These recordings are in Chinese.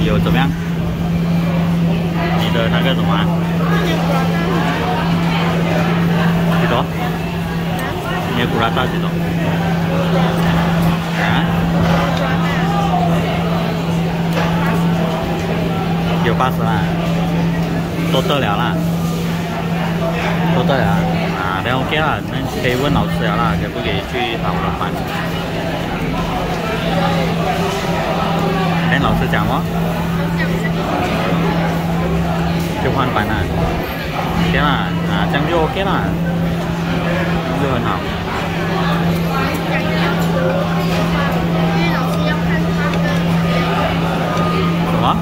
有怎么样？你的那个什么啊？几多？你的古拉达几多？啊？有80啦，都得了啦，都得了啊，那 OK 啦，那可以问老师了啦，可不可以去打我的班？跟老师讲哦，就换班啦，OK 啦，啊，这样就 OK 啦，就很好。什么？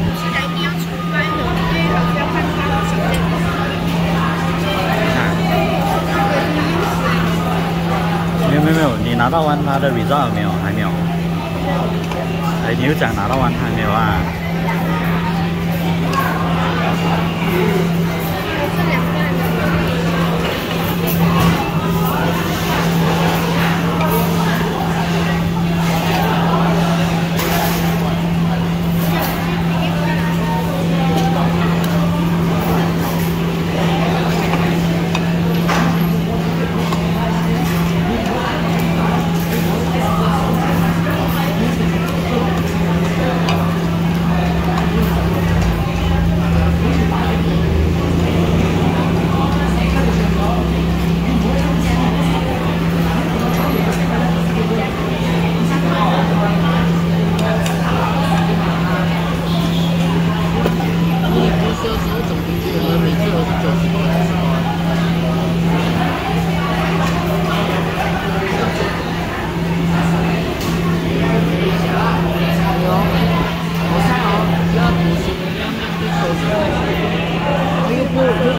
没有，你拿到完他的 result 没有？还没有。哎，你又讲拿到完还没有啊？